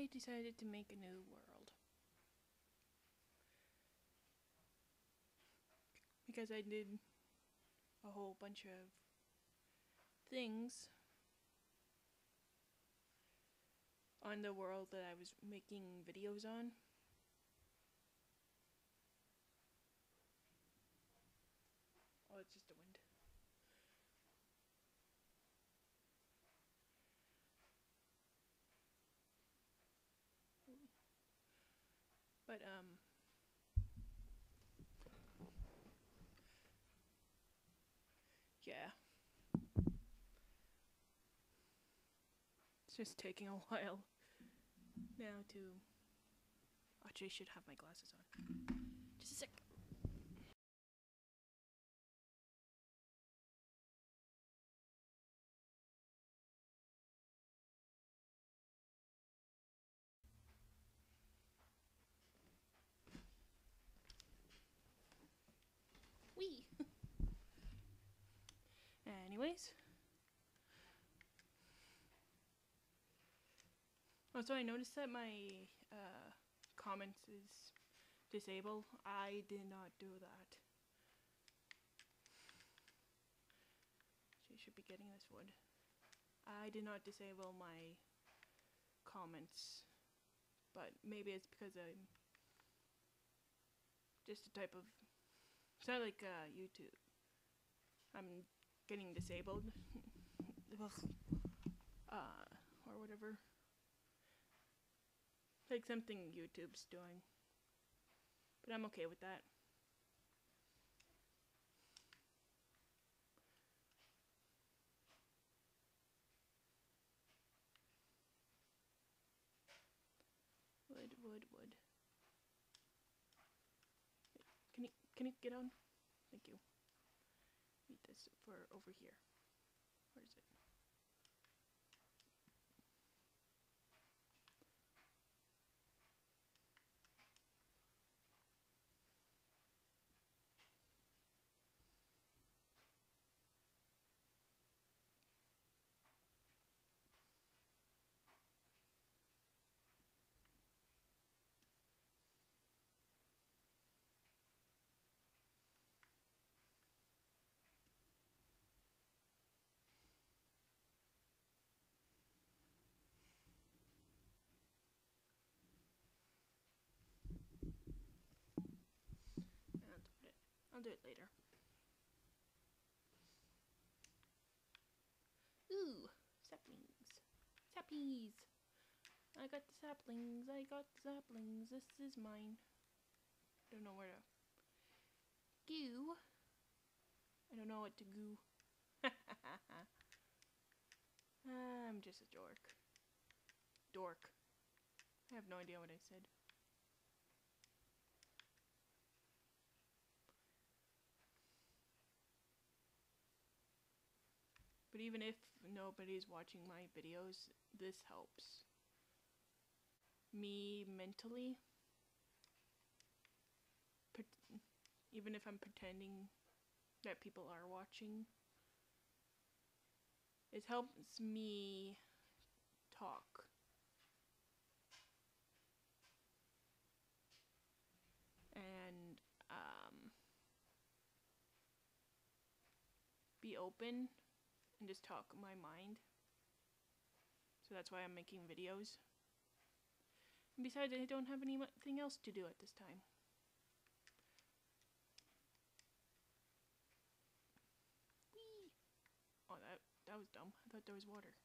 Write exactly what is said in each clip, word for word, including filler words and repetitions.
I decided to make a new world. Because I did a whole bunch of things on the world that I was making videos on. Oh, it's just the wind. But, um, yeah. It's just taking a while now to... Actually, I should have my glasses on. Just a sec. Wee! Anyways. Also, I noticed that my uh, comments is disabled. I did not do that. She should be getting this wood. I did not disable my comments, but maybe it's because I'm just a type of... It's not like uh, YouTube. I'm getting disabled. uh, or whatever. Like something YouTube's doing. But I'm okay with that. Wood, wood, wood. Can you, can you get on? Thank you. Need this for over here. Where is it? I'll do it later. Ooh, saplings. Sappies. I got the saplings. I got the saplings. This is mine. Don't know where to goo. I don't know what to goo. I'm just a dork. Dork. I have no idea what I said. But even if nobody's watching my videos, this helps me mentally. Pre- even if I'm pretending that people are watching, it helps me talk. And um, be open and just talk my mind. So that's why I'm making videos. And besides, I don't have anything else to do at this time. Whee! Oh, that, that was dumb. I thought there was water.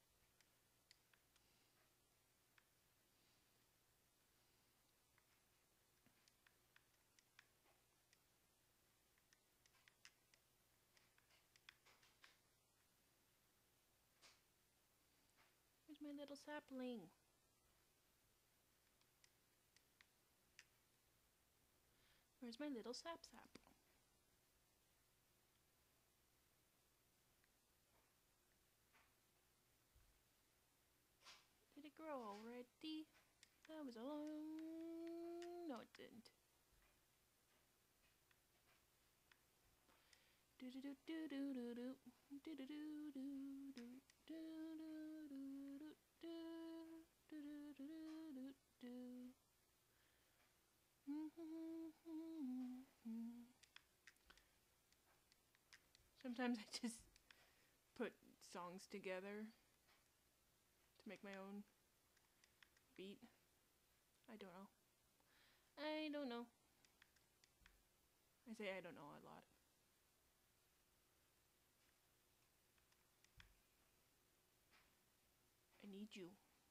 Where's my little sapling? Where's my little sap sap? Did it grow already? That was a long... No, it didn't. Do do do do do do do do do do do do do do do do do do do. Sometimes I just put songs together to make my own beat. I don't know. I don't know. I say I don't know a lot. I need you.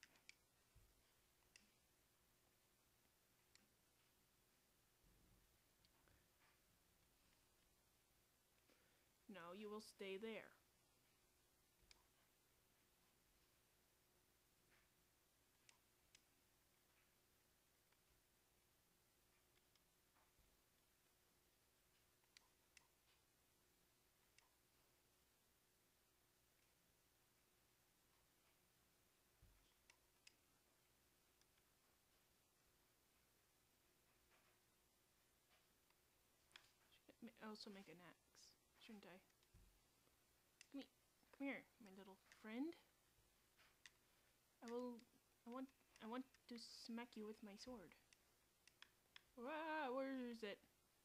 No, you will stay there. Should I also make an axe, shouldn't I? Come here, come here, my little friend. I will. I want. I want to smack you with my sword. Ah, where is it?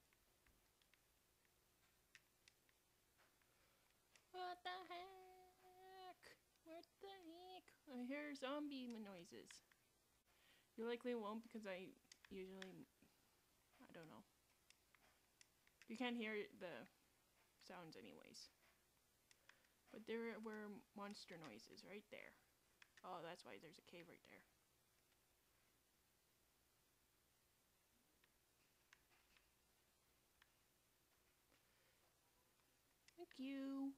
What the heck? What the heck? I hear zombie noises. You likely won't because I usually. I don't know. You can't hear the sounds anyways. But there were monster noises right there. Oh, that's why there's a cave right there. Thank you.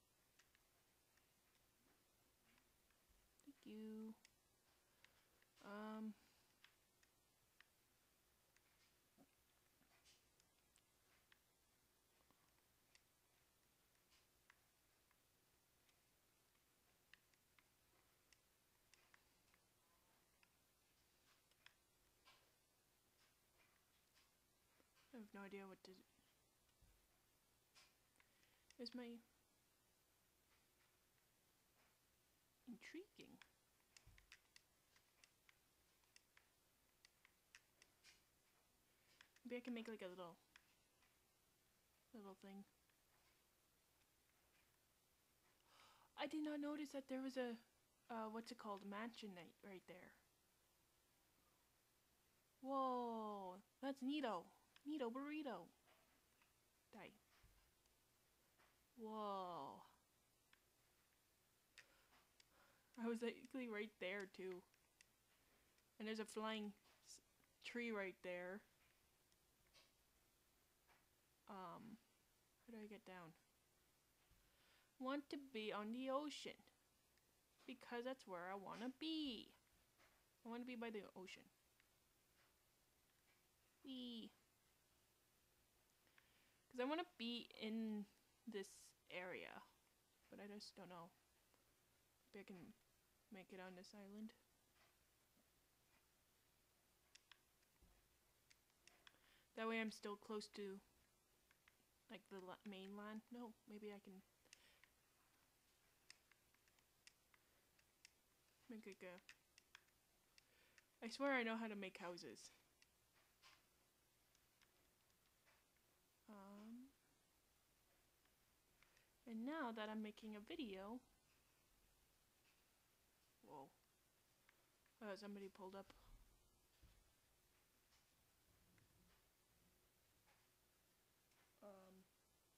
Thank you. Um. I have no idea what to. Is my intriguing. Maybe I can make like a little little thing. I did not notice that there was a uh what's it called, mansion right there. Whoa, that's neato. Neato burrito. Die. Whoa. I was actually right there too. And there's a flying s tree right there. Um, how do I get down? Want to be on the ocean. Because that's where I want to be. I want to be by the ocean. Wee. Because I want to be in this area. But I just don't know. Maybe I can make it on this island. That way I'm still close to like the mainland. No, maybe I can make like a... I swear I know how to make houses. Um, and now that I'm making a video... Whoa. Oh, somebody pulled up. Um...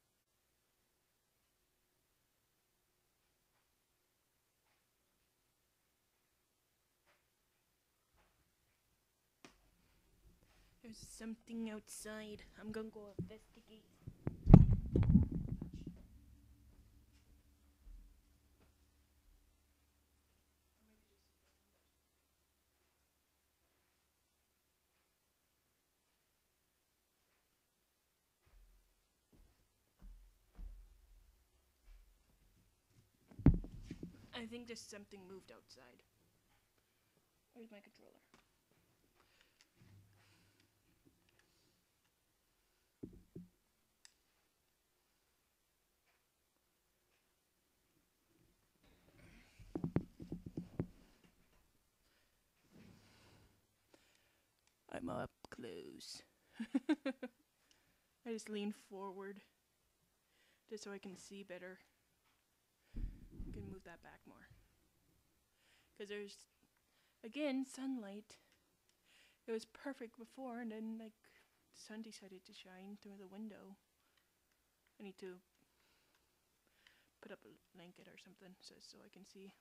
There's something outside. I'm gonna go investigate. I think there's something moved outside. Where's my controller? I'm up close. I just leaned forward just so I can see better. I can move that back more. Because there's, again, sunlight. It was perfect before, and then, like, the sun decided to shine through the window. I need to put up a blanket or something so, so I can see.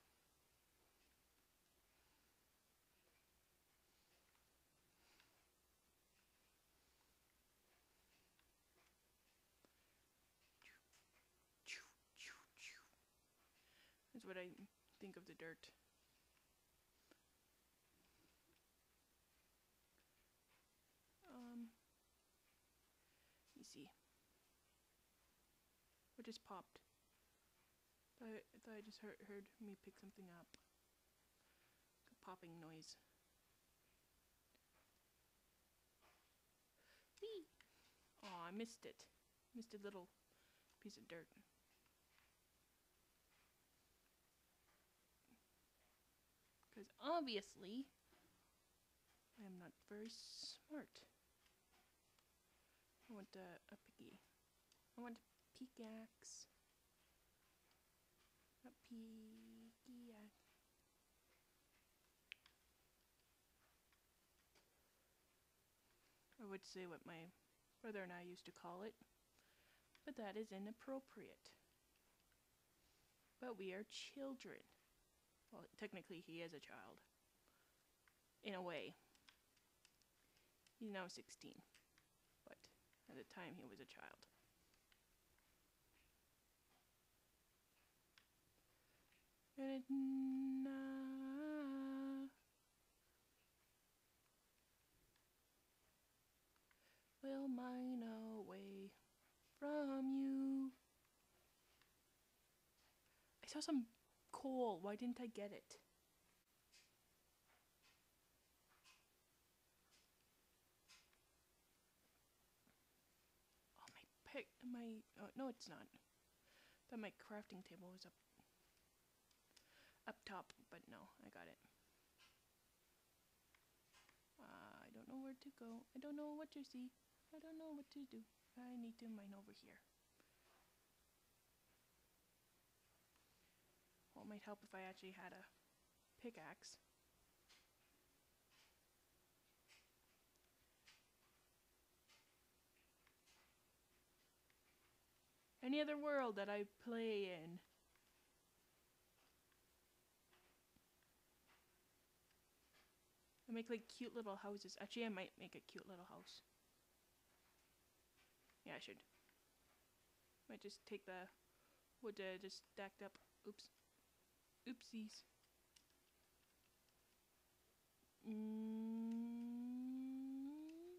That's what I think of the dirt. Um, let me see. What just popped? I, I thought I just heard, heard me pick something up. A popping noise. Whee! Oh, I missed it. Missed a little piece of dirt. Because obviously, I am not very smart. I want a, a piggy. I want a pickaxe. A pickaxe. I would say what my brother and I used to call it, but that is inappropriate. But we are children. Well, technically he is a child. In a way. He's now sixteen. But at the time he was a child. And nah, will mine away from you. I saw some coal. Why didn't I get it? Oh, my pick. My. Oh, no, it's not. Thought my crafting table was up. Up top, but no, I got it. Uh, I don't know where to go. I don't know what to see. I don't know what to do. I need to mine over here. Well, it might help if I actually had a pickaxe. Any other world that I play in. I make like cute little houses. Actually, I might make a cute little house. Yeah, I should. Might just take the wood uh, just stacked up. Oops. Oopsies. Mm.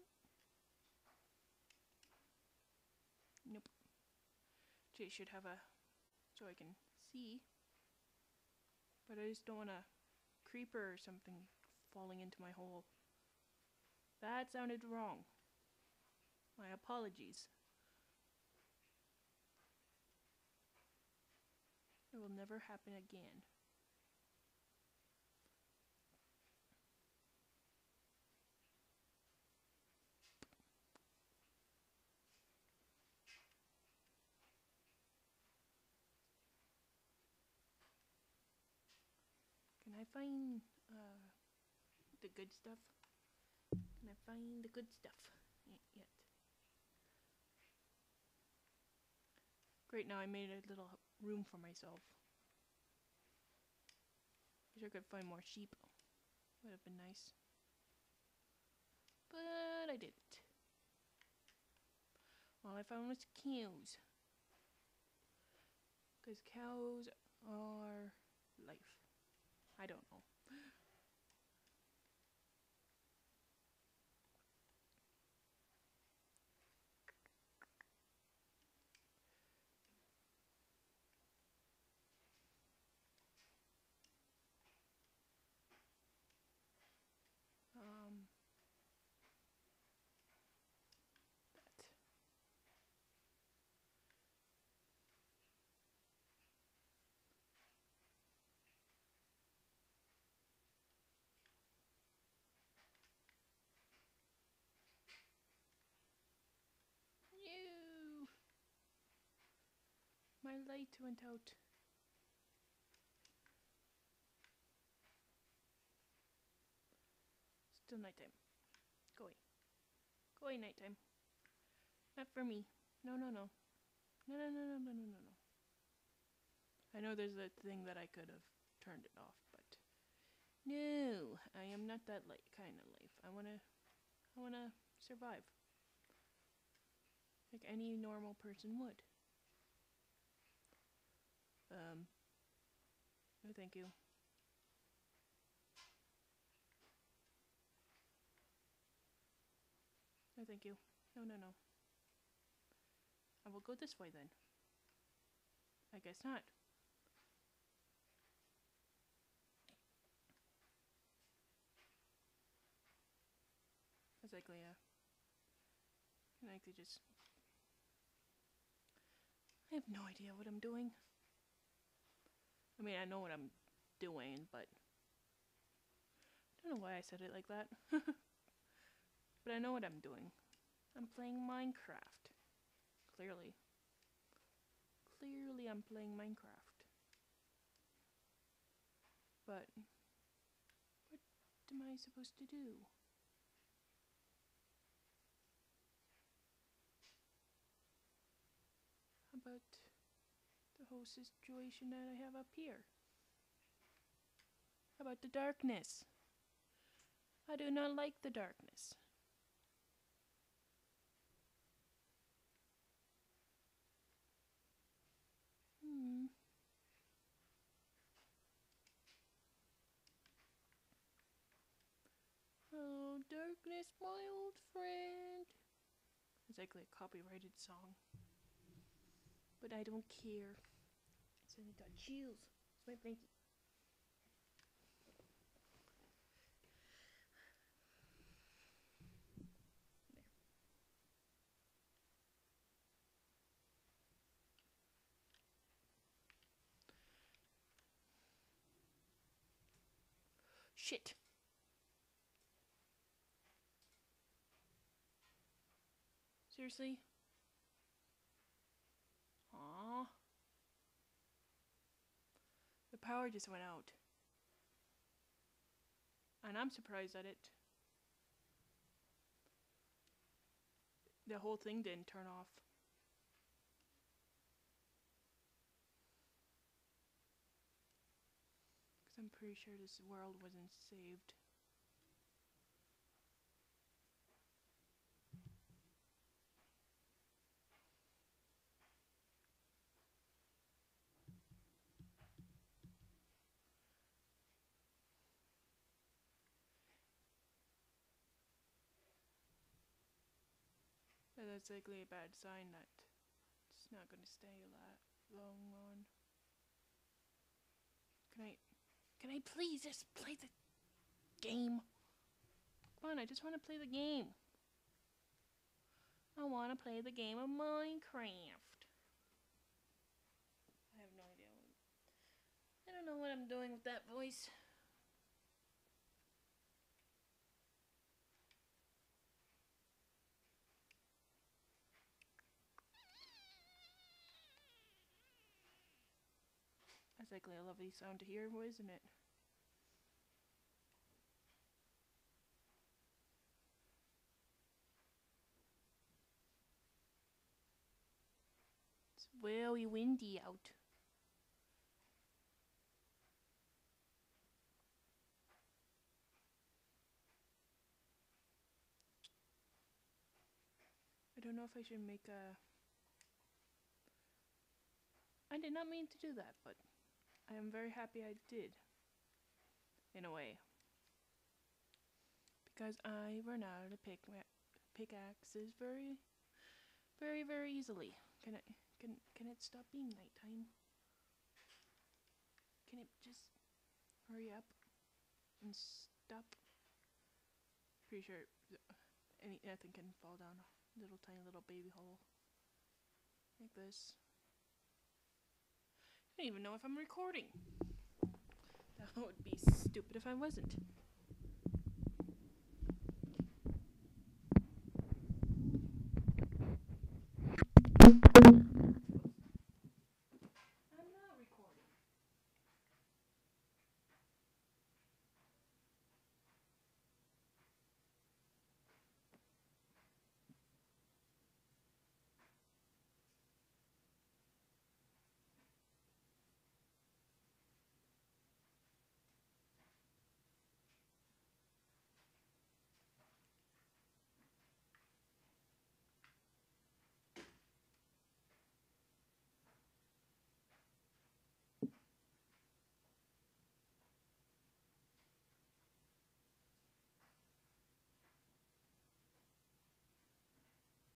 Nope. Actually, I should have a so I can see. But I just don't want a creeper or something falling into my hole. That sounded wrong. My apologies. It will never happen again. Can I find uh, the good stuff? Can I find the good stuff? Ain't yet. Great, now I made a little room for myself. Wish I could find more sheep. Would have been nice. But I didn't. All I found was cows. Because cows are life. I don't know. Um, that. My light went out. Still nighttime. Go away. Go away, nighttime. Not for me. No, no, no. No, no, no, no, no, no, no, no. I know there's a thing that I could have turned it off, but no, I am not that like kind of life. I wanna, I wanna survive, like any normal person would. Um. No, thank you. No, thank you. No, no, no. I will go this way then. I guess not. Exactly, yeah. And I could just... I have no idea what I'm doing. I mean, I know what I'm doing, but... I don't know why I said it like that. But I know what I'm doing. I'm playing Minecraft. Clearly. Clearly I'm playing Minecraft. But... what am I supposed to do? How about the whole situation that I have up here? How about the darkness? I do not like the darkness. Hmm. Oh, darkness, my old friend. It's actually a copyrighted song. But I don't care. It's only got chills. It's my blankie. There. Shit. Seriously? Aww. The power just went out. And I'm surprised at it. The whole thing didn't turn off. Because I'm pretty sure this world wasn't saved. But that's likely a bad sign that it's not going to stay that long on. Can I, can I please just play the game? Come on, I just want to play the game. I want to play the game of Minecraft. I have no idea. I don't know what I'm doing with that voice. That's likely a lovely sound to hear, isn't it? It's very windy out. I don't know if I should make a... I did not mean to do that, but I am very happy I did. In a way. Because I run out of pick pickaxes very, very, very easily. Can it, can, can it stop being nighttime? Can it just hurry up and stop? Pretty sure any nothing can fall down a little tiny little baby hole like this. I don't even know if I'm recording. That would be stupid if I wasn't.